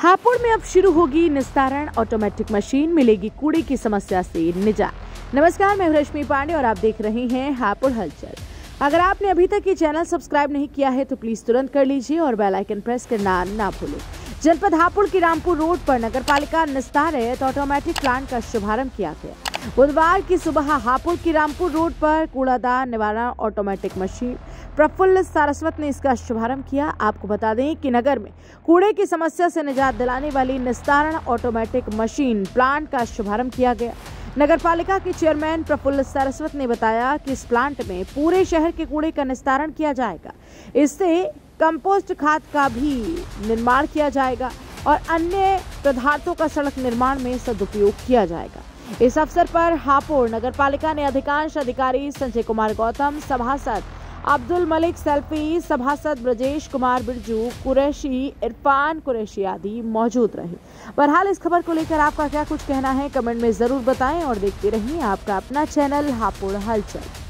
हापुड़ में अब शुरू होगी निस्तारण ऑटोमेटिक मशीन, मिलेगी कूड़े की समस्या से निजात। नमस्कार, मैं रश्मि पांडे और आप देख रहे हैं हापुड़ हलचल। अगर आपने अभी तक ये चैनल सब्सक्राइब नहीं किया है तो प्लीज तुरंत कर लीजिए और बेल आइकन प्रेस करना ना भूलें। जनपद हापुड़ की रामपुर रोड पर नगरपालिका निस्तारित ऑटोमेटिक प्लांट का शुभारंभ किया गया। बुधवार की सुबह हापुड़ की रामपुर रोड पर कूड़ादार निवारण ऑटोमेटिक मशीन प्रफुल्ल सारस्वत ने इसका शुभारंभ किया। आपको बता दें कि नगर में कूड़े की समस्या से निजात दिलाने वाली निस्तारण ऑटोमेटिक मशीन प्लांट का शुभारंभ किया गया। नगरपालिका के चेयरमैन प्रफुल्ल सारस्वत ने बताया कि इस प्लांट में पूरे शहर के कूड़े का निस्तारण किया जाएगा। इससे कंपोस्ट खाद का भी निर्माण किया जाएगा और अन्य पदार्थों का सड़क निर्माण में सदुपयोग किया जाएगा। इस अवसर पर हापुड़ नगरपालिका ने अधिकांश अधिकारी संजय कुमार गौतम, सभासद अब्दुल मलिक सेल्फी, सभासद ब्रजेश कुमार बिरजू कुरैशी, इरफान कुरैशी आदि मौजूद रहे। बहरहाल इस खबर को लेकर आपका क्या कुछ कहना है, कमेंट में जरूर बताएं और देखते रहिए आपका अपना चैनल हापुड़ हलचल।